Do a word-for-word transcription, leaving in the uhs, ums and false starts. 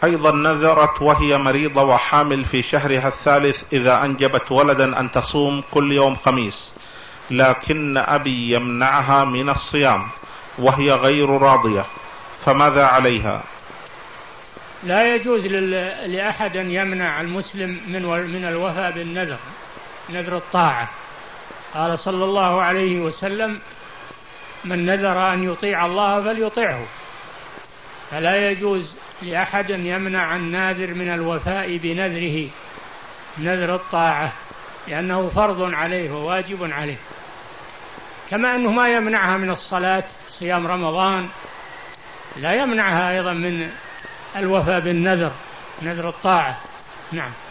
أيضا نذرت وهي مريضة وحامل في شهرها الثالث إذا أنجبت ولدا أن تصوم كل يوم خميس، لكن أبي يمنعها من الصيام وهي غير راضية، فماذا عليها؟ لا يجوز لأحد أن يمنع المسلم من الوفاء بالنذر، نذر الطاعة. قال صلى الله عليه وسلم: من نذر أن يطيع الله فليطيعه. فلا يجوز لأحد أن يمنع الناذر من الوفاء بنذره، نذر الطاعة، لأنه فرض عليه وواجب عليه، كما أنه ما يمنعها من الصلاة صيام رمضان، لا يمنعها أيضا من الوفاء بالنذر، نذر الطاعة. نعم.